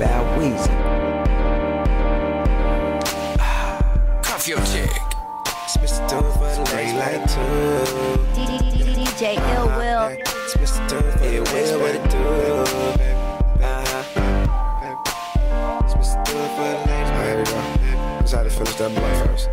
Bow Weezy. Cuff your chick. It's Mr. Do It For The Late Light too. DJ Ill Will. It's Mr. Do It For The Late Light too. It's Mr. Do It For The Late Light. There we go. Just had to finish that blunt first.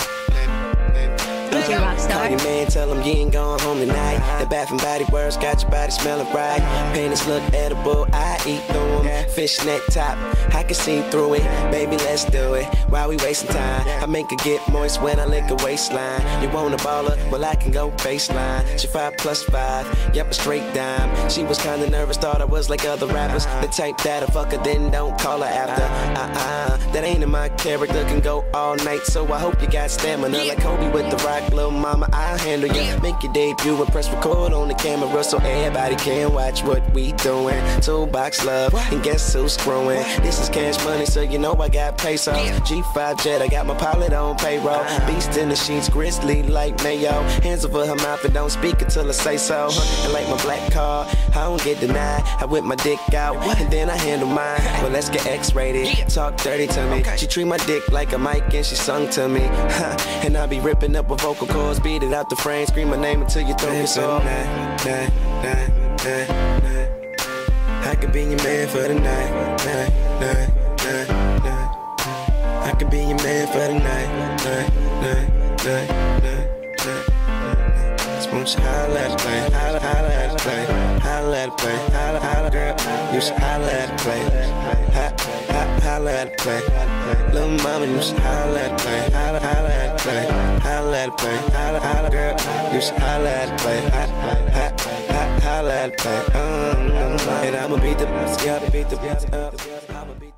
DJ Rockstar. Call your man, tell him you ain't going home tonight. The Bath and Body Works got your body smelling right. Panties look edible, I eat through them. Fishnet top, I can see through it. Baby, let's do it. While we wasting time, I make her get moist when I lick her waistline. You want a baller? Well, I can go baseline. She 5+5, yep, a straight dime. She was kinda nervous, thought I was like other rappers. The type that'll fuck her, then don't call her after. That ain't in my character, can go all night. So I hope you got stamina like Kobe with the rock. Little mama, I'll handle you. Make your debut and press record on the camera so everybody can watch what we doing. Toolbox love, and guess who's screwing? This is cash money, so you know I got pesos. G5 jet, I got my pilot on payroll. Beast in the sheets, grizzly like Mayo. Hands over her mouth and don't speak until I say so. And like my black car, I don't get denied. I whip my dick out, and then I handle mine. Well, let's get X-rated. Talk dirty to me. She treat my dick like a mic and she sung to me. And I be ripping up a vocal cords, beat it out the frame, scream my name until you throw me so. I could be your man for the night. I could be your man for the night. Just want you holla at the play, holla at the play, holla at the play, holla girl, you should holla at the play, holla at the play, little mama, you should holla at the play, holla at the play, holla at the play, holla girl, you should holla at the play, holla at the play, and I'ma beat the up.